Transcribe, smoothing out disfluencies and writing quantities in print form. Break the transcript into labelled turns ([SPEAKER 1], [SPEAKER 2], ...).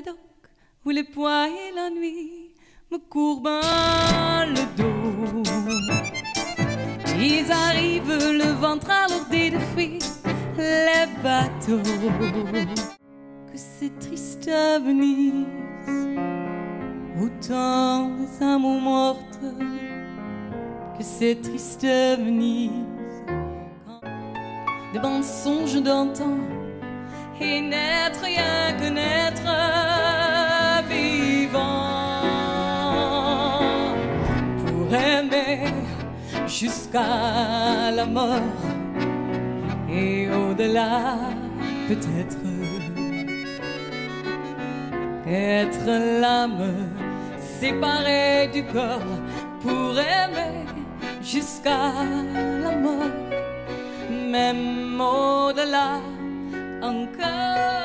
[SPEAKER 1] Médoc, où les pois et la nuit me courbent le dos. Ils arrivent, le ventre alourdi de fruits, les bateaux. Que c'est triste Venise, où tant les amours mortes. Que c'est triste Venise, des mensonges d'antan et n'être rien que n'être vivant. Pour aimer jusqu'à la mort et au-delà peut-être. Être l'âme séparée du corps pour aimer jusqu'à la mort, même au-delà encore.